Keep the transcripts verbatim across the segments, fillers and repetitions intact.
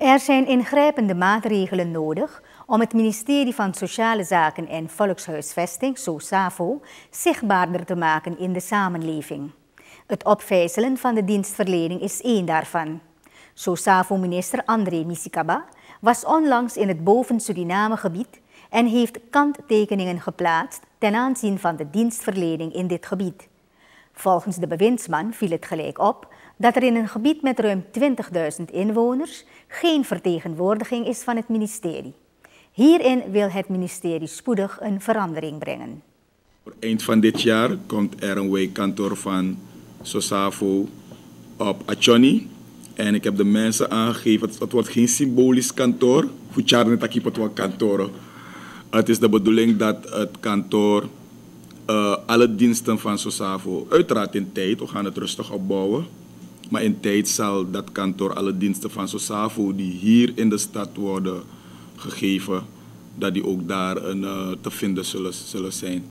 Er zijn ingrijpende maatregelen nodig om het ministerie van Sociale Zaken en Volkshuisvesting, SOSAVO, zichtbaarder te maken in de samenleving. Het opvijzelen van de dienstverlening is één daarvan. SOSAVO-minister André Misikaba was onlangs in het Boven-Suriname-gebied en heeft kanttekeningen geplaatst ten aanzien van de dienstverlening in dit gebied. Volgens de bewindsman viel het gelijk op dat er in een gebied met ruim twintigduizend inwoners geen vertegenwoordiging is van het ministerie. Hierin wil het ministerie spoedig een verandering brengen. Eind van dit jaar komt er een wijkkantoor van SOSAVO op Achoni. En ik heb de mensen aangegeven, het wordt geen symbolisch kantoor. Het kantoor. Het is de bedoeling dat het kantoor uh, alle diensten van SOSAVO, uiteraard in tijd, we gaan het rustig opbouwen. Maar in tijd zal dat kantoor alle diensten van SOSAVO die hier in de stad worden gegeven, dat die ook daar een, uh, te vinden zullen, zullen zijn.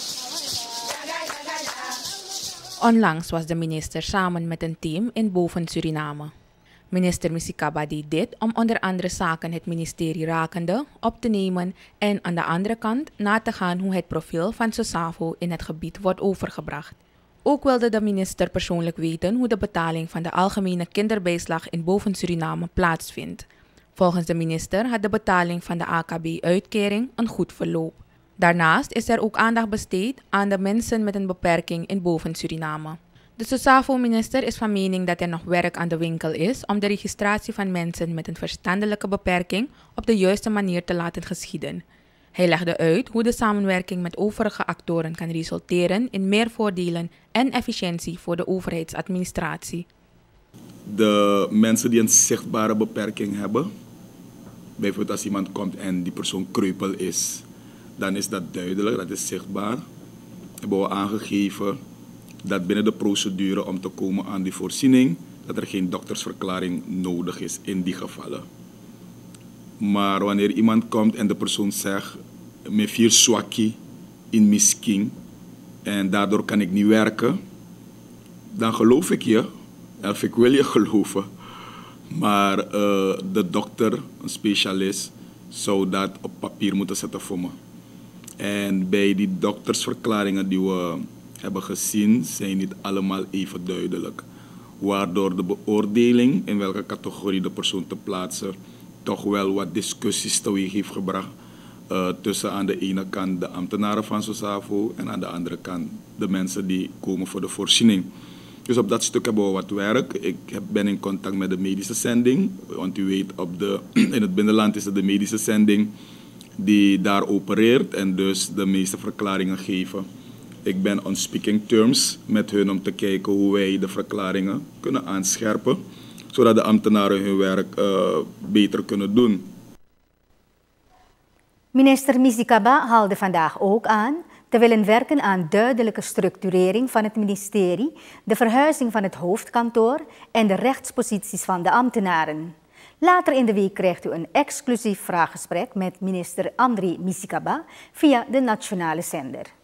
Onlangs was de minister samen met een team in Boven-Suriname. Minister Misikaba deed dit om onder andere zaken het ministerie rakende op te nemen en aan de andere kant na te gaan hoe het profiel van SOSAVO in het gebied wordt overgebracht. Ook wilde de minister persoonlijk weten hoe de betaling van de algemene kinderbijslag in Boven-Suriname plaatsvindt. Volgens de minister had de betaling van de A K B-uitkering een goed verloop. Daarnaast is er ook aandacht besteed aan de mensen met een beperking in Boven-Suriname. De SOSAVO-minister is van mening dat er nog werk aan de winkel is om de registratie van mensen met een verstandelijke beperking op de juiste manier te laten geschieden. Hij legde uit hoe de samenwerking met overige actoren kan resulteren in meer voordelen en efficiëntie voor de overheidsadministratie. De mensen die een zichtbare beperking hebben, bijvoorbeeld als iemand komt en die persoon kreupel is, dan is dat duidelijk, dat is zichtbaar. Hebben we aangegeven dat binnen de procedure om te komen aan die voorziening, dat er geen doktersverklaring nodig is in die gevallen. Maar wanneer iemand komt en de persoon zegt, me vier swaki in misking en daardoor kan ik niet werken, dan geloof ik je, of ik wil je geloven. Maar uh, de dokter, een specialist, zou dat op papier moeten zetten voor me. En bij die doktersverklaringen die we hebben gezien, zijn niet allemaal even duidelijk. Waardoor de beoordeling in welke categorie de persoon te plaatsen toch wel wat discussies teweeg heeft gebracht uh, tussen aan de ene kant de ambtenaren van SOSAVO en aan de andere kant de mensen die komen voor de voorziening. Dus op dat stuk hebben we wat werk. Ik heb, ben in contact met de medische zending, want u weet op de, in het binnenland is het de medische zending die daar opereert en dus de meeste verklaringen geven. Ik ben on speaking terms met hun om te kijken hoe wij de verklaringen kunnen aanscherpen, zodat de ambtenaren hun werk uh, beter kunnen doen. Minister Misikaba haalde vandaag ook aan te willen werken aan duidelijke structurering van het ministerie, de verhuizing van het hoofdkantoor en de rechtsposities van de ambtenaren. Later in de week krijgt u een exclusief vraaggesprek met minister André Misikaba via de nationale zender.